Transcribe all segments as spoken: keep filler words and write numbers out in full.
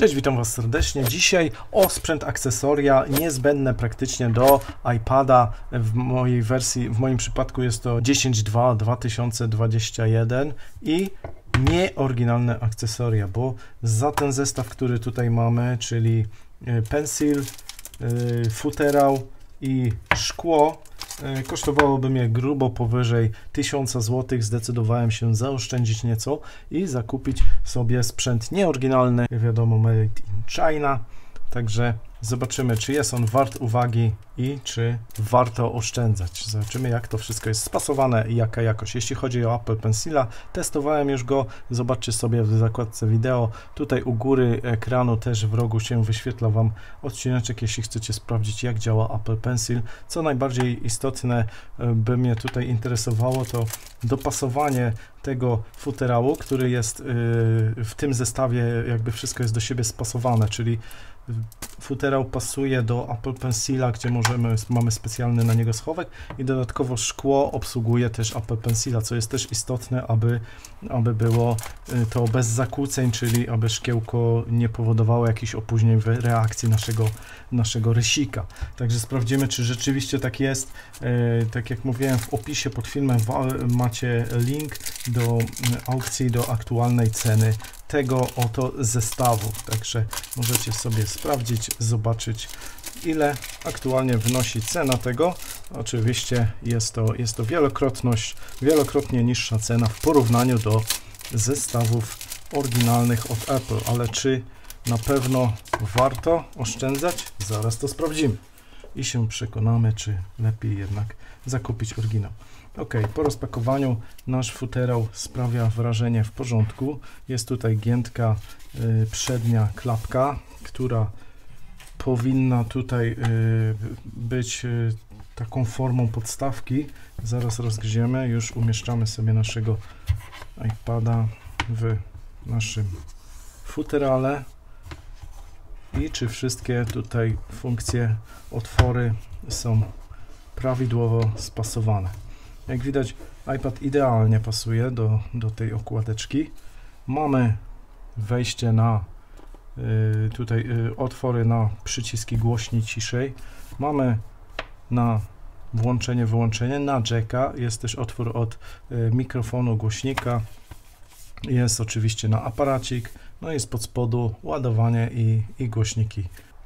Cześć, witam Was serdecznie. Dzisiaj osprzęt, akcesoria niezbędne praktycznie do iPada. W mojej wersji, w moim przypadku jest to dziesięć dwa dwa tysiące dwadzieścia jeden i nieoryginalne akcesoria, bo za ten zestaw, który tutaj mamy, czyli pensil, futerał i szkło, kosztowałoby mnie grubo powyżej tysiąc złotych. Zdecydowałem się zaoszczędzić nieco i zakupić sobie sprzęt nieoryginalny, wiadomo, made in China. Także zobaczymy, czy jest on wart uwagi i czy warto oszczędzać. Zobaczymy, jak to wszystko jest spasowane i jaka jakość. Jeśli chodzi o Apple Pencila, testowałem już go. Zobaczcie sobie w zakładce wideo. Tutaj u góry ekranu też w rogu się wyświetla Wam odcineczek, jeśli chcecie sprawdzić, jak działa Apple Pencil. Co najbardziej istotne by mnie tutaj interesowało, to dopasowanie tego futerału, który jest w tym zestawie, jakby wszystko jest do siebie spasowane, czyli futerał pasuje do Apple Pencila, gdzie możemy, mamy specjalny na niego schowek, i dodatkowo szkło obsługuje też Apple Pencila, co jest też istotne, aby, aby było to bez zakłóceń, czyli aby szkiełko nie powodowało jakichś opóźnień w reakcji naszego, naszego rysika. Także sprawdzimy, czy rzeczywiście tak jest. Tak jak mówiłem, w opisie pod filmem macie link do aukcji, do aktualnej ceny tego oto zestawu, także możecie sobie sprawdzić, zobaczyć, ile aktualnie wynosi cena tego. Oczywiście jest to, jest to wielokrotność, wielokrotnie niższa cena w porównaniu do zestawów oryginalnych od Apple, ale czy na pewno warto oszczędzać? Zaraz to sprawdzimy i się przekonamy, czy lepiej jednak zakupić oryginał. Ok, po rozpakowaniu nasz futerał sprawia wrażenie w porządku. Jest tutaj giętka y, przednia klapka, która powinna tutaj y, być y, taką formą podstawki. Zaraz rozgryziemy, już umieszczamy sobie naszego iPada w naszym futerale. I czy wszystkie tutaj funkcje, otwory są prawidłowo spasowane. Jak widać, iPad idealnie pasuje do, do tej okładeczki. Mamy wejście na y, tutaj y, otwory na przyciski głośniej, ciszej. Mamy na włączenie, wyłączenie, na jacka. Jest też otwór od y, mikrofonu, głośnika. Jest oczywiście na aparacik. No i spod spodu ładowanie i, i głośniki.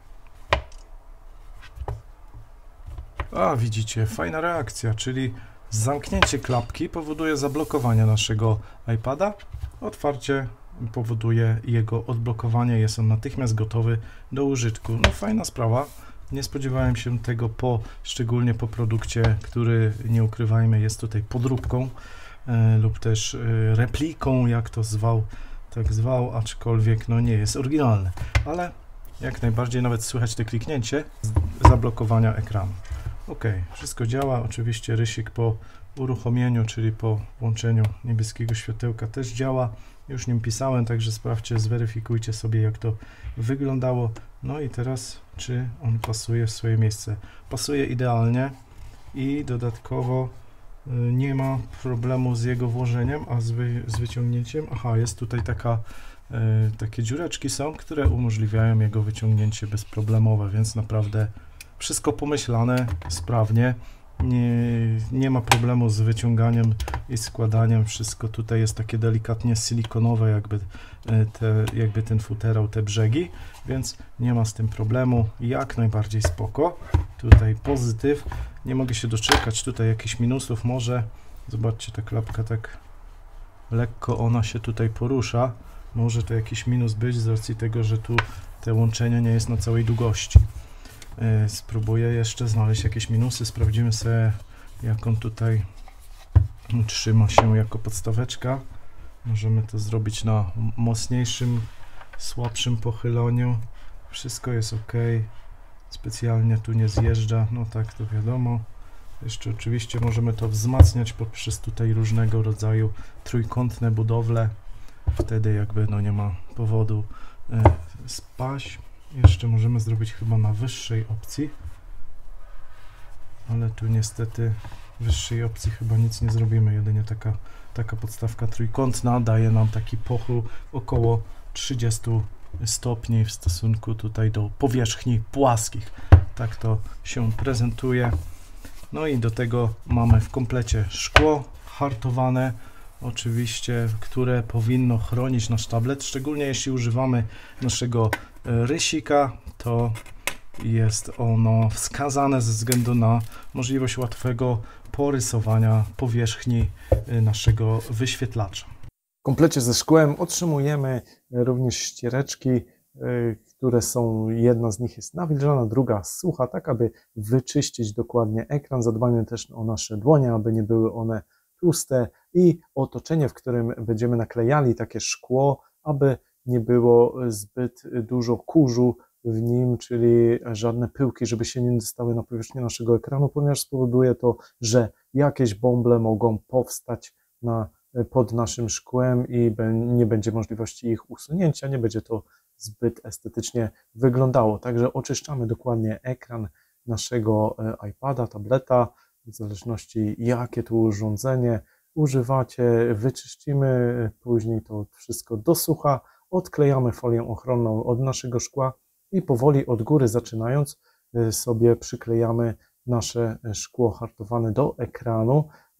A, widzicie, fajna reakcja, czyli zamknięcie klapki powoduje zablokowanie naszego iPada, otwarcie powoduje jego odblokowanie, jest on natychmiast gotowy do użytku. No fajna sprawa, nie spodziewałem się tego, po, szczególnie po produkcie, który, nie ukrywajmy, jest tutaj podróbką e, lub też e, repliką, jak to zwał, tak zwał, aczkolwiek no nie jest oryginalny, ale jak najbardziej nawet słychać to kliknięcie zablokowania ekranu. Ok, wszystko działa. Oczywiście rysik po uruchomieniu, czyli po włączeniu niebieskiego światełka, też działa. Już nim pisałem, także sprawdźcie, zweryfikujcie sobie, jak to wyglądało. No i teraz, czy on pasuje w swoje miejsce. Pasuje idealnie i dodatkowo y, nie ma problemu z jego włożeniem, a z, wy, z wyciągnięciem. Aha, jest tutaj taka, y, takie dziureczki są, które umożliwiają jego wyciągnięcie bezproblemowe, więc naprawdę wszystko pomyślane sprawnie, nie, nie ma problemu z wyciąganiem i składaniem. Wszystko tutaj jest takie delikatnie silikonowe, jakby, te, jakby ten futerał, te brzegi, więc nie ma z tym problemu, jak najbardziej spoko. Tutaj pozytyw, nie mogę się doczekać tutaj jakichś minusów, może zobaczcie, ta klapka tak lekko ona się tutaj porusza, może to jakiś minus być z racji tego, że tu te łączenie nie jest na całej długości. Spróbuję jeszcze znaleźć jakieś minusy, sprawdzimy sobie, jak on tutaj trzyma się jako podstaweczka. Możemy to zrobić na mocniejszym, słabszym pochyleniu. Wszystko jest ok, specjalnie tu nie zjeżdża, no tak, to wiadomo. Jeszcze oczywiście możemy to wzmacniać poprzez tutaj różnego rodzaju trójkątne budowle, wtedy jakby no nie ma powodu y, spaść. Jeszcze możemy zrobić chyba na wyższej opcji, ale tu niestety wyższej opcji chyba nic nie zrobimy, jedynie taka, taka podstawka trójkątna daje nam taki pochył około trzydziestu stopni w stosunku tutaj do powierzchni płaskich. Tak to się prezentuje. No i do tego mamy w komplecie szkło hartowane, oczywiście, które powinno chronić nasz tablet, szczególnie jeśli używamy naszego rysika, to jest ono wskazane ze względu na możliwość łatwego porysowania powierzchni naszego wyświetlacza. W komplecie ze szkłem otrzymujemy również ściereczki, które są, jedna z nich jest nawilżona, druga sucha, tak aby wyczyścić dokładnie ekran. Zadbajmy też o nasze dłonie, aby nie były one tłuste, i otoczenie, w którym będziemy naklejali takie szkło, aby nie było zbyt dużo kurzu w nim, czyli żadne pyłki, żeby się nie dostały na powierzchnię naszego ekranu, ponieważ spowoduje to, że jakieś bąble mogą powstać na, pod naszym szkłem i nie będzie możliwości ich usunięcia, nie będzie to zbyt estetycznie wyglądało. Także oczyszczamy dokładnie ekran naszego iPada, tableta, w zależności jakie tu urządzenie używacie, wyczyścimy później to wszystko do sucha, odklejamy folię ochronną od naszego szkła i powoli od góry zaczynając sobie przyklejamy nasze szkło hartowane do ekranu.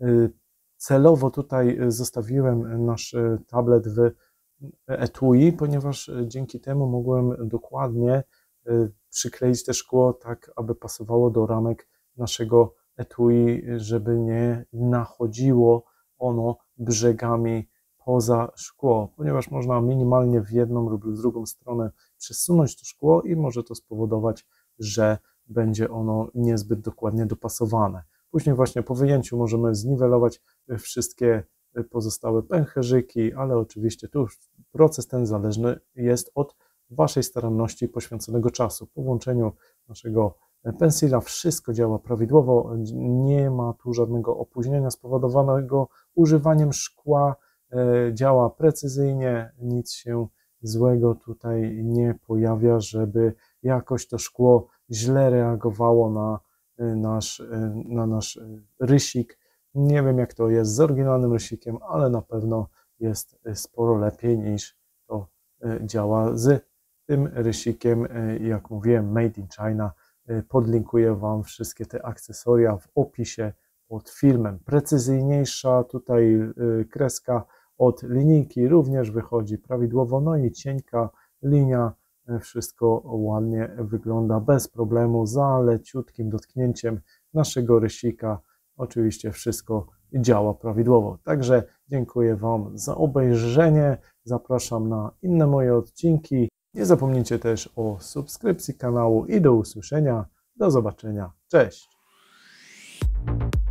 Celowo tutaj zostawiłem nasz tablet w etui, ponieważ dzięki temu mogłem dokładnie przykleić te szkło tak, aby pasowało do ramek naszego etui, żeby nie nachodziło ono brzegami poza szkło, ponieważ można minimalnie w jedną lub w drugą stronę przesunąć to szkło i może to spowodować, że będzie ono niezbyt dokładnie dopasowane. Później właśnie po wyjęciu możemy zniwelować wszystkie pozostałe pęcherzyki, ale oczywiście tu już proces ten zależny jest od Waszej staranności i poświęconego czasu. Po włączeniu naszego pensila wszystko działa prawidłowo, nie ma tu żadnego opóźnienia spowodowanego używaniem szkła, działa precyzyjnie, nic się złego tutaj nie pojawia, żeby jakoś to szkło źle reagowało na nasz, na nasz rysik. Nie wiem, jak to jest z oryginalnym rysikiem, ale na pewno jest sporo lepiej niż to działa z tym rysikiem, jak mówiłem, Made in China. Podlinkuję Wam wszystkie te akcesoria w opisie pod filmem. Precyzyjniejsza tutaj kreska od linijki również wychodzi prawidłowo, no i cienka linia, wszystko ładnie wygląda bez problemu, za leciutkim dotknięciem naszego rysika oczywiście wszystko działa prawidłowo. Także dziękuję Wam za obejrzenie, zapraszam na inne moje odcinki. Nie zapomnijcie też o subskrypcji kanału i do usłyszenia, do zobaczenia, cześć!